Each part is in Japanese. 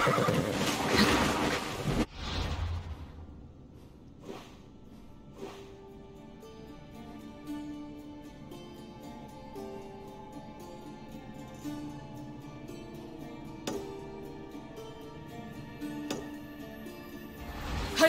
はい。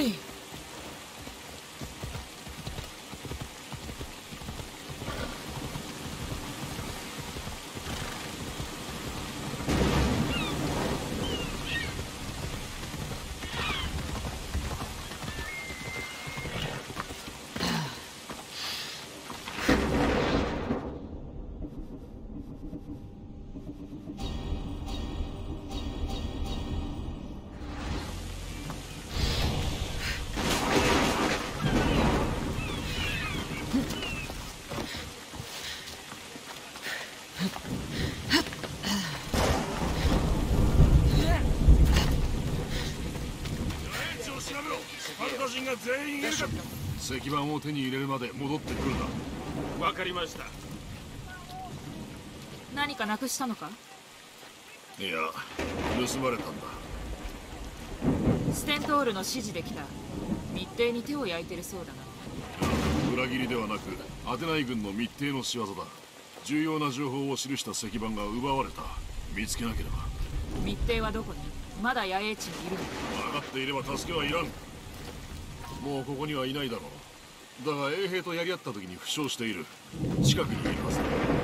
全員いるか。石板を手に入れるまで戻ってくるな。わかりました。 何かなくしたのか？ いや、盗まれたんだ。 ステントールの指示で来た。密偵に手を焼いてるそうだな。 裏切りではなくアテナイ軍の密偵の仕業だ。重要な情報を記した石板が奪われた。見つけなければ。 密偵はどこに？まだ野営地にいるのか？ 分かっていれば助けはいらん。もうここにはいないだろう。だが衛兵とやり合った時に負傷している。近くにいるはずだ。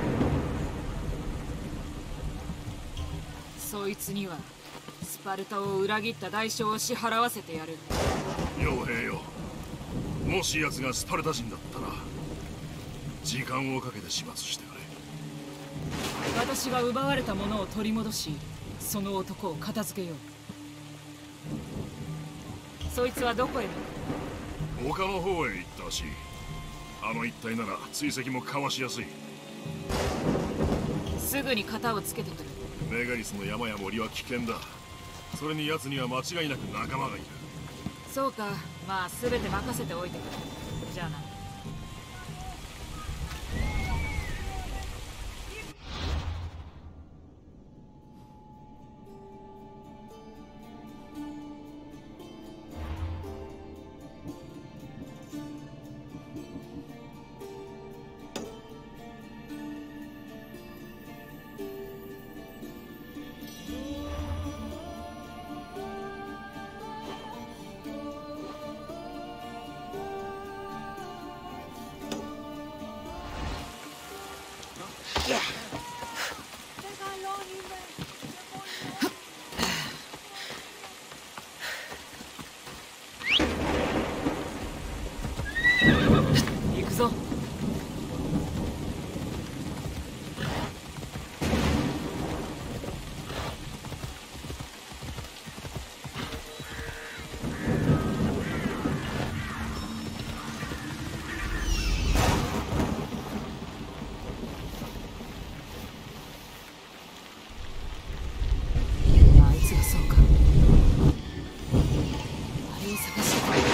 そいつにはスパルタを裏切った代償を支払わせてやる。 傭兵よ、もし奴がスパルタ人だったら時間をかけて始末してくれ。 私が奪われたものを取り戻し、その男を片付けよう。そいつはどこへ向く？ 丘の方へ行ったらしい。あの一帯なら追跡もかわしやすい。 すぐに型をつけてくる。 メガリスの山や森は危険だ。それに奴には間違いなく仲間がいる。 そうか、まあ全て任せておいてくれ。じゃあな。行くぞ。あいつがそうか。あれを探してた。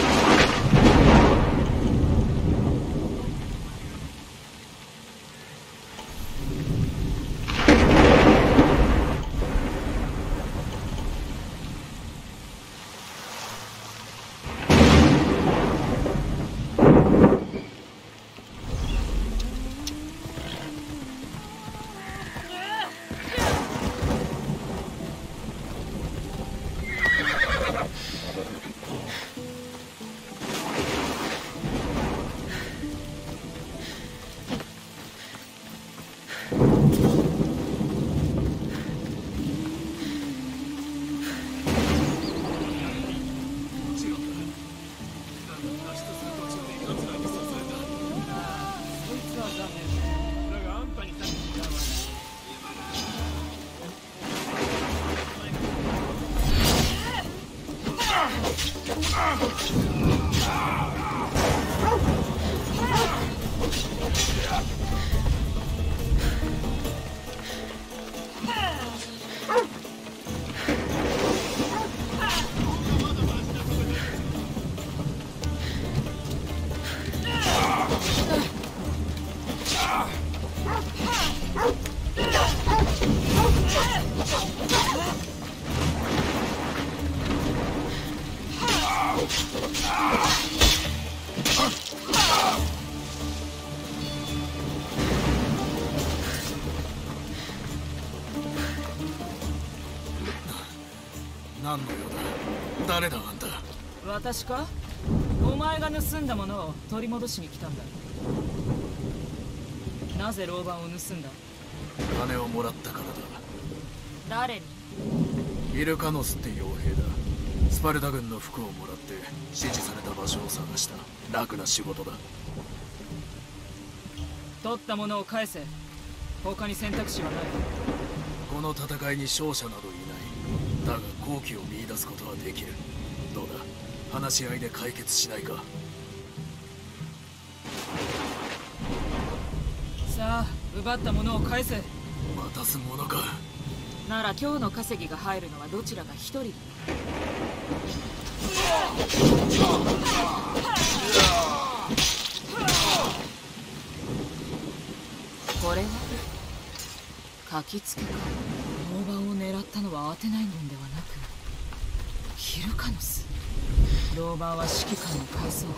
何の用だ？誰だあんた？ 私か？お前が盗んだものを取り戻しに来たんだ。なぜ牢番を盗んだ？ 金をもらったからだ。 誰に？ イルカノスって傭兵だ。スパルタ軍の服をもらって指示された場所を探した。楽な仕事だ。 取ったものを返せ。他に選択肢はない。 この戦いに勝者などいない。だが好機を見出すことはできる。どうだ、話し合いで解決しないか？ さあ、奪ったものを返せ。 渡すものか。 なら今日の稼ぎが入るのはどちらか一人だ。これは書きつけか。大番を狙ったのはアテナイ軍ではなくヒルカノス。老番は指揮官を返そう。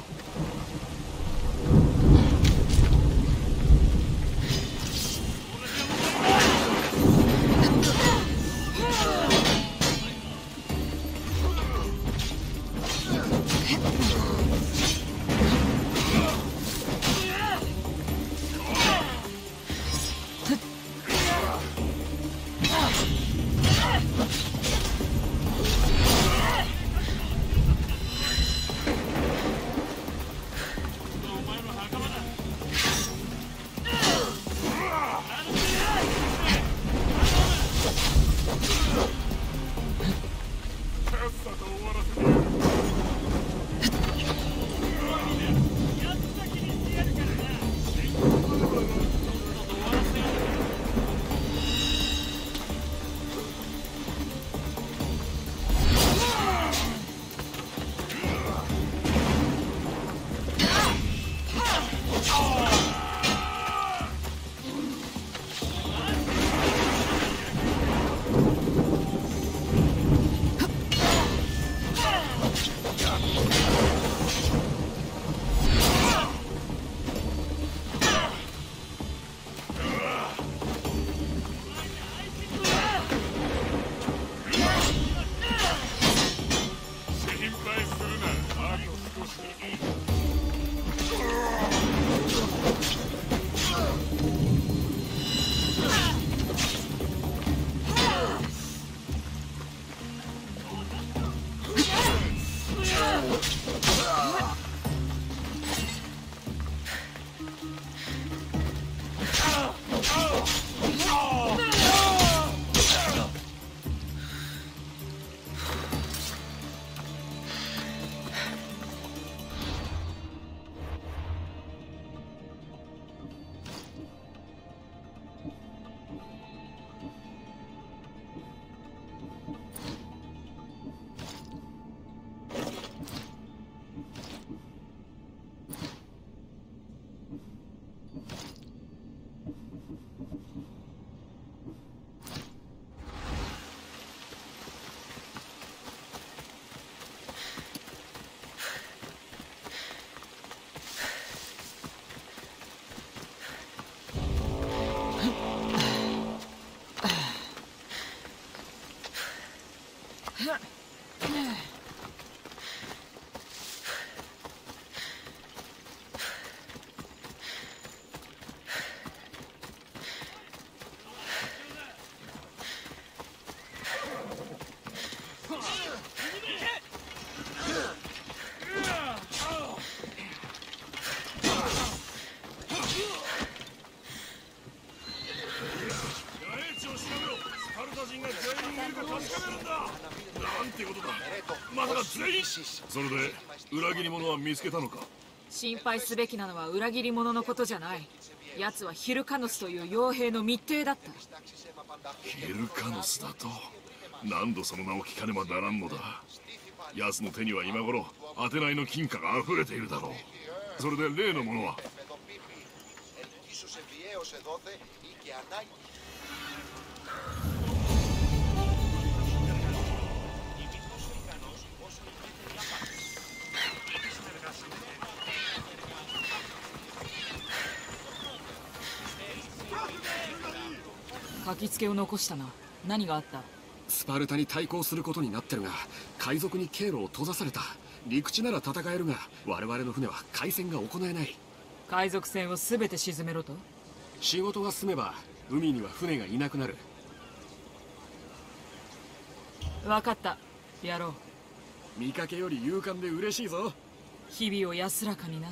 それで裏切り者は見つけたのか？ 心配すべきなのは裏切り者のことじゃない。奴はヒルカノスという傭兵の密偵だった。 ヒルカノスだと？何度その名を聞かねばならんのだ。奴の手には今頃アテナイの金貨が溢れているだろう。それで例のものは？ 書きつけを残したな。何があった？ スパルタに対抗することになってるが、海賊に経路を閉ざされた。陸地なら戦えるが、我々の船は海戦が行えない。 海賊船を全て沈めろと？ 仕事が済めば海には船がいなくなる。 分かった、やろう。 見かけより勇敢で嬉しいぞ。 日々を安らかにな。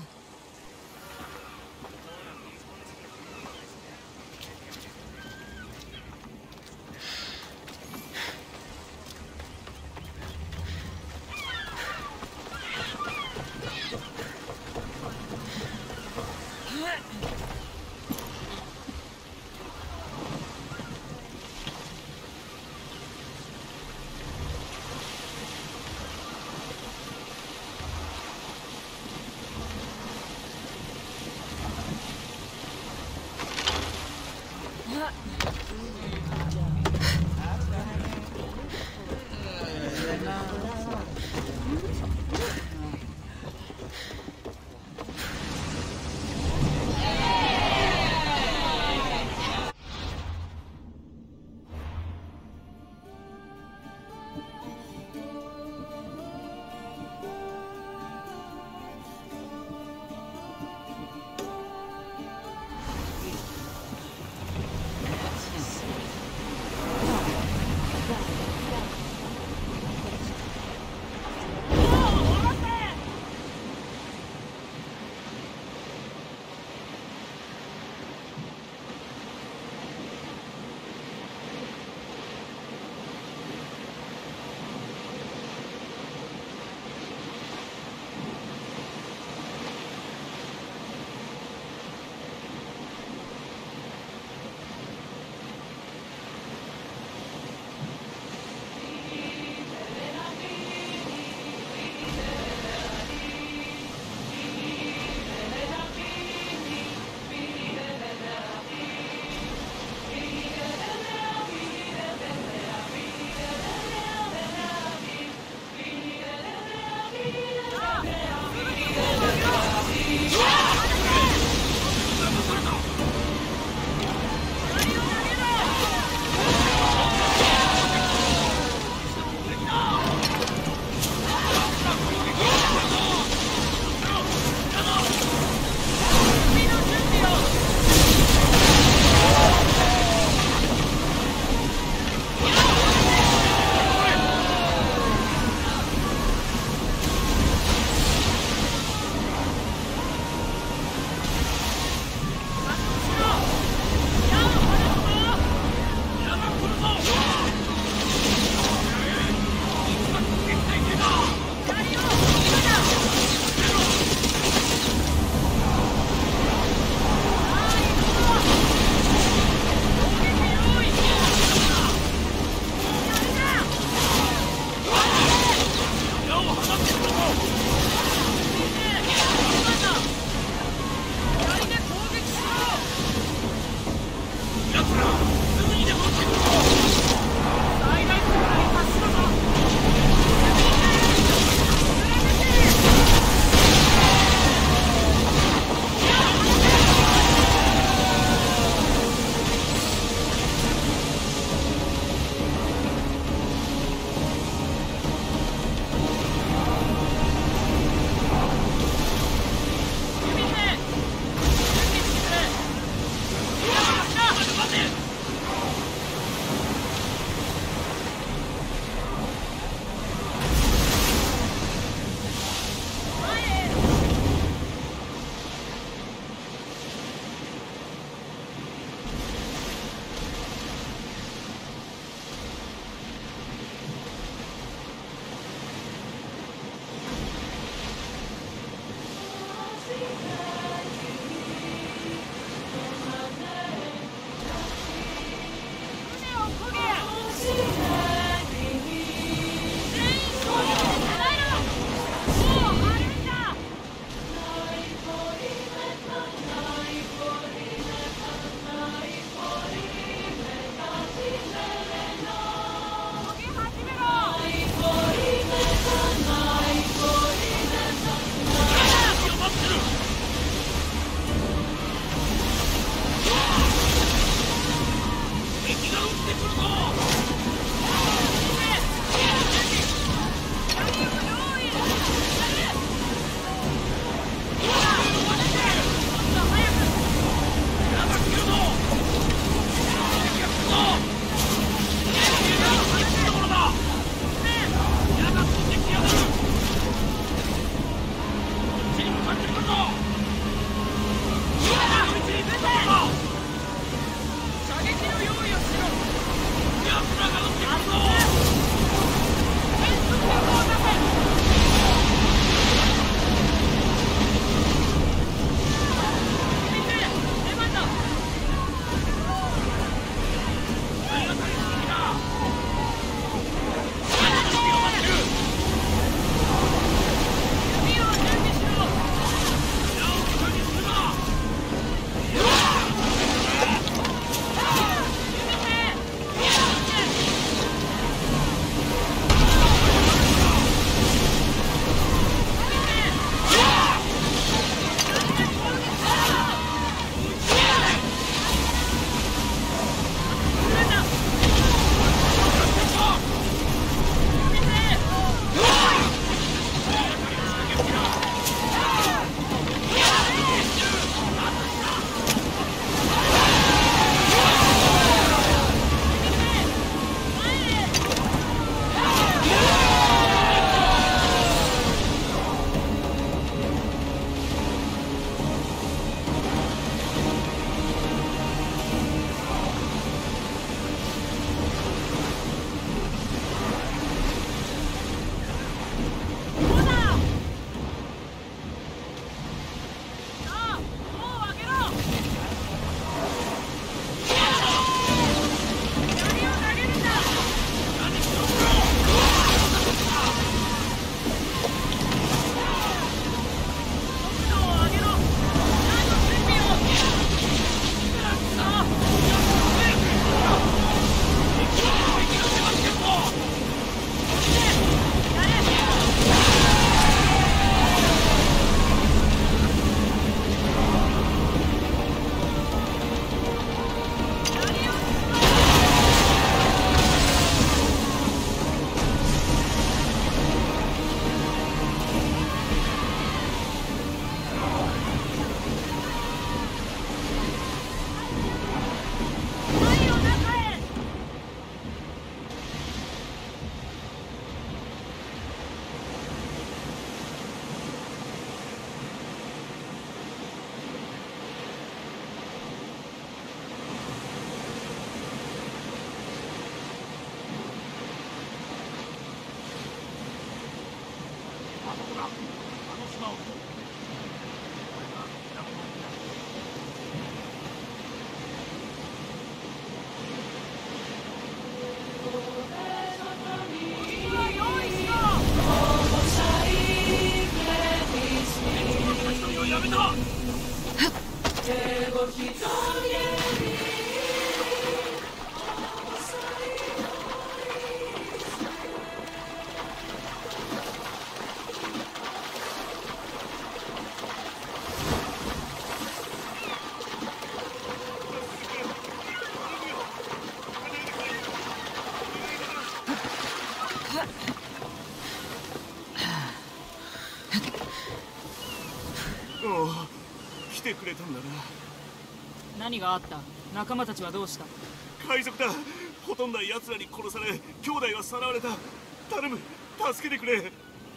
おお、来てくれたんだな。 何があった？仲間たちはどうした？ 海賊だ。ほとんど奴らに殺され、兄弟はさらわれた。頼む、助けてくれ。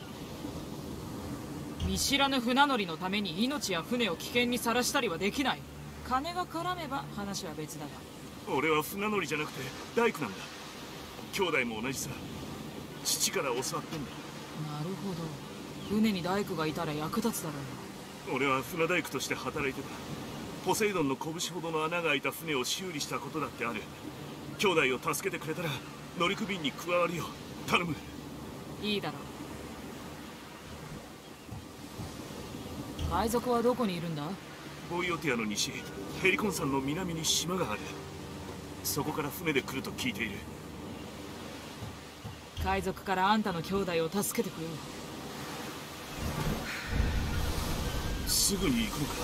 見知らぬ船乗りのために命や船を危険にさらしたりはできない。金が絡めば話は別だが。 俺は船乗りじゃなくて大工なんだ。兄弟も同じさ。父から教わったんだ。 なるほど。船に大工がいたら役立つだろうな。 俺は船大工として働いてた。ポセイドンの拳ほどの穴が開いた船を修理したことだってある。兄弟を助けてくれたら乗組員に加わるよ。頼む。 いいだろう。海賊はどこにいるんだ？ ボイオティアの西、ヘリコン山の南に島がある。そこから船で来ると聞いている。 海賊からあんたの兄弟を助けてくれ。 すぐに行くのか？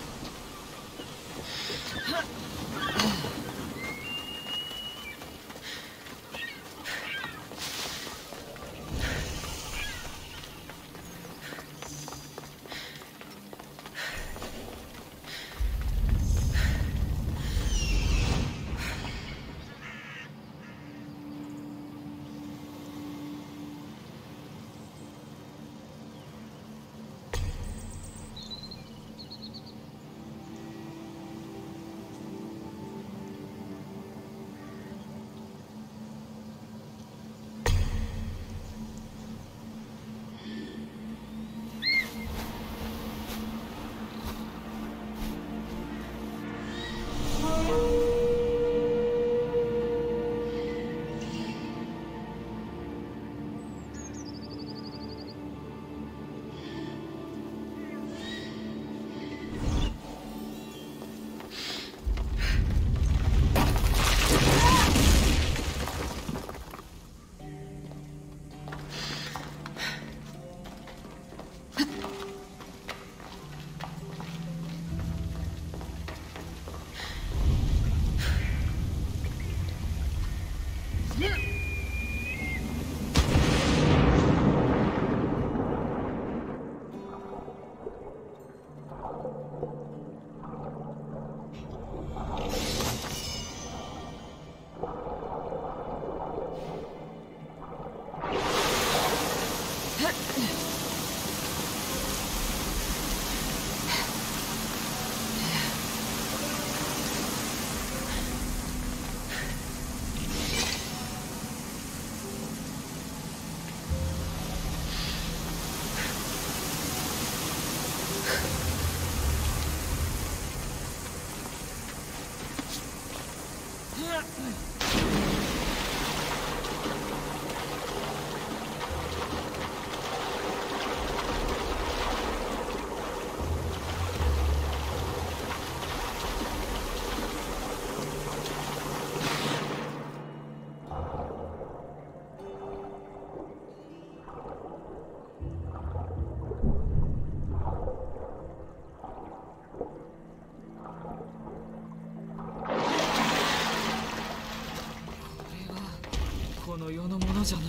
この世のものじゃない。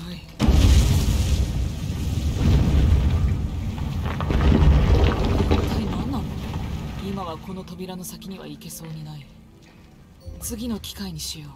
一体何なの？今はこの扉の先には行けそうにない。次の機会にしよう。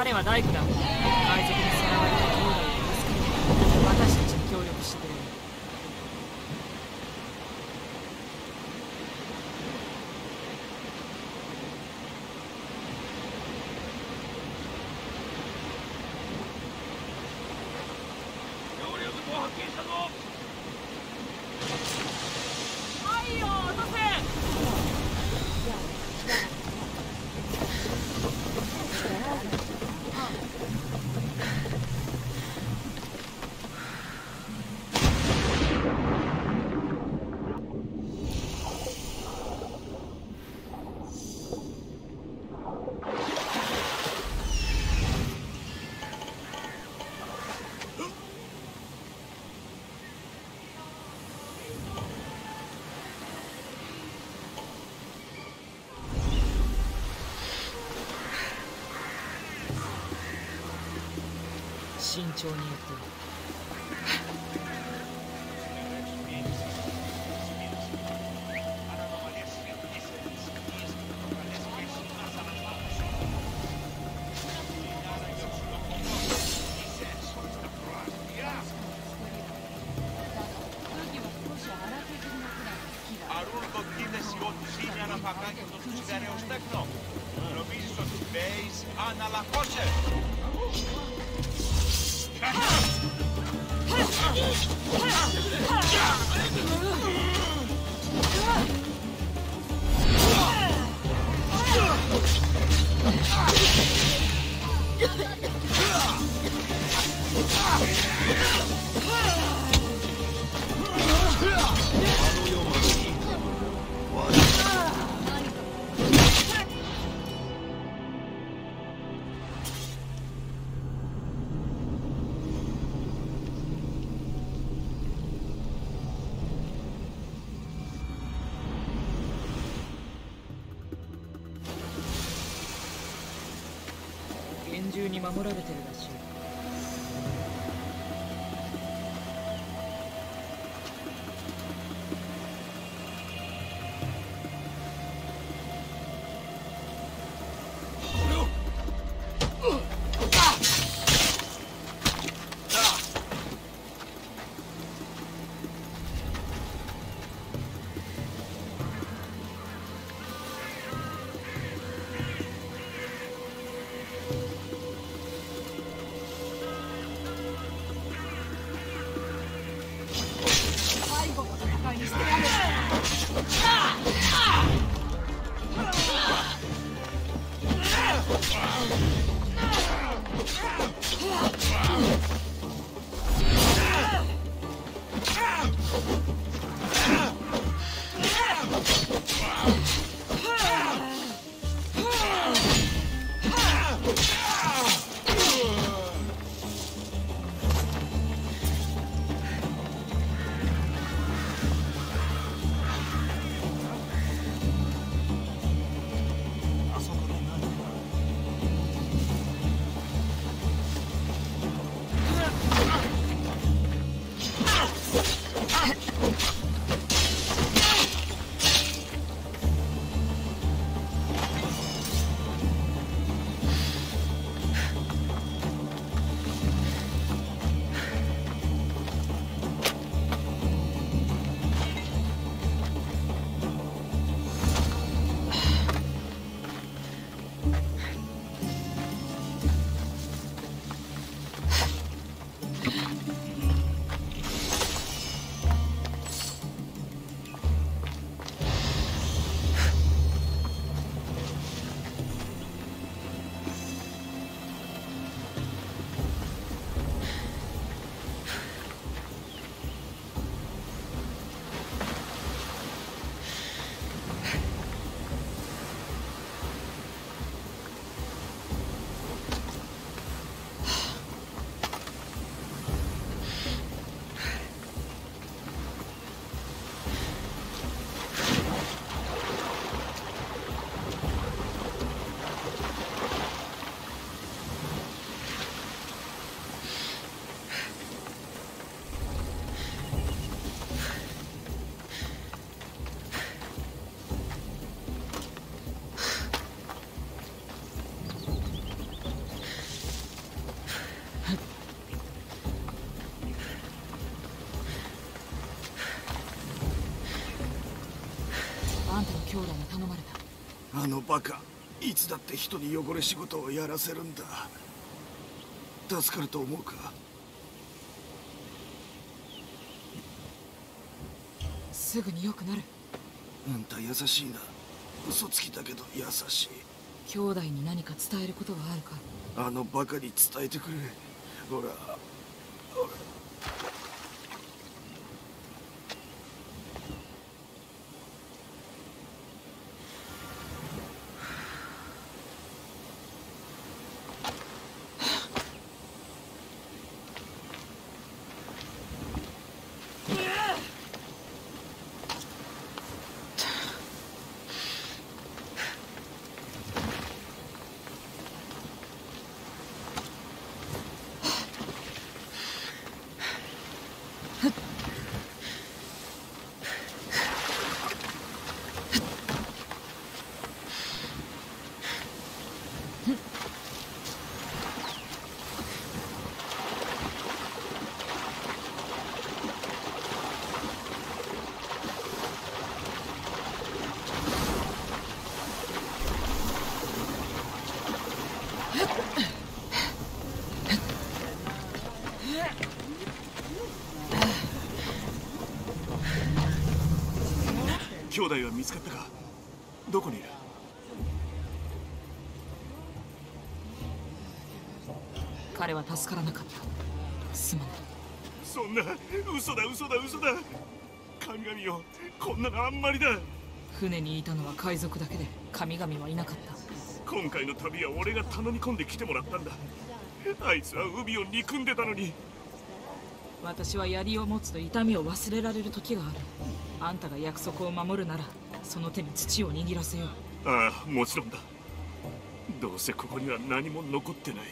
彼は大工だ。海賊にさらわれた兄弟を助ける。私たちに協力してくれる。はいよ、落とせ。慎重にやってる。 Αρούλικο κίνηση ότι είναι αναφακάκι το τσιγαρέο στέκνο. Νομίζεις ότι μπέεις αναλακώσε. 厳重に守られてるらしい。 あんたの兄弟に頼まれた。 あのバカ、いつだって人に汚れ仕事をやらせるんだ。助かると思うか？ すぐに良くなる。 あんた優しいな。嘘つきだけど優しい。 兄弟に何か伝えることはあるか？ あのバカに伝えてくれ。ほら。 兄弟は見つかったか？どこにいる？ 彼は助からなかった。すまない。 そんな、嘘だ。神々よ、こんなのあんまりだ。 船にいたのは海賊だけで神々はいなかった。 今回の旅は俺が頼み込んで来てもらったんだ。あいつは海を憎んでたのに。 私は槍を持つと痛みを忘れられる時がある。あんたが約束を守るならその手に土を握らせよう。 ああ、もちろんだ。どうせここには何も残ってない。